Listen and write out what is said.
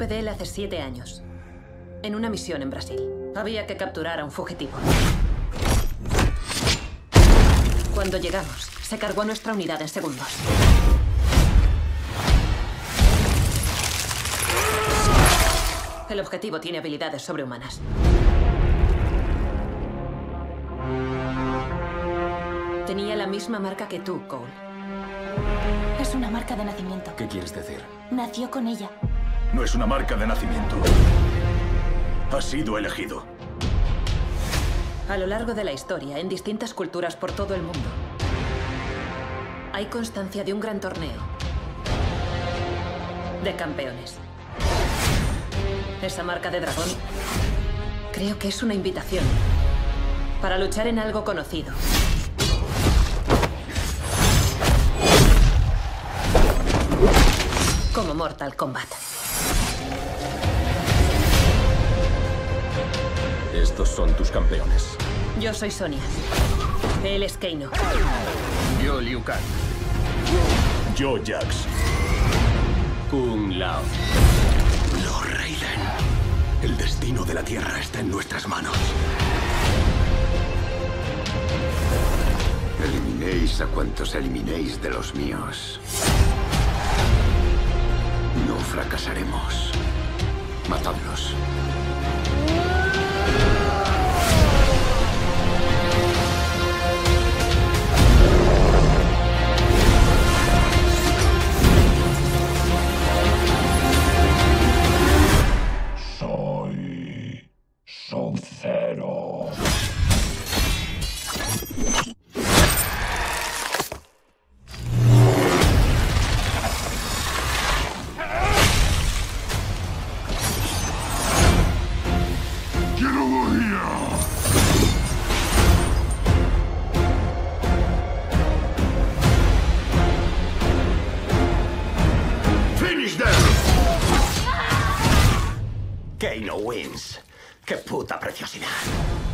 Supe de él hace 7 años, en una misión en Brasil. Había que capturar a un fugitivo. Cuando llegamos, se cargó a nuestra unidad en segundos. El objetivo tiene habilidades sobrehumanas. Tenía la misma marca que tú, Cole. Es una marca de nacimiento. ¿Qué quieres decir? Nació con ella. No es una marca de nacimiento. Ha sido elegido. A lo largo de la historia, en distintas culturas por todo el mundo, hay constancia de un gran torneo de campeones. Esa marca de dragón creo que es una invitación para luchar en algo conocido. Como Mortal Kombat. Estos son tus campeones. Yo soy Sonya. Él es Kano. Yo, Liu Kang. Yo, Jax. Kung Lao. Lord Raiden. El destino de la Tierra está en nuestras manos. Eliminéis a cuantos eliminéis de los míos. No fracasaremos. Matadlos. Soy Sub-Zero. Finish them. Kano wins. ¡Qué puta preciosidad!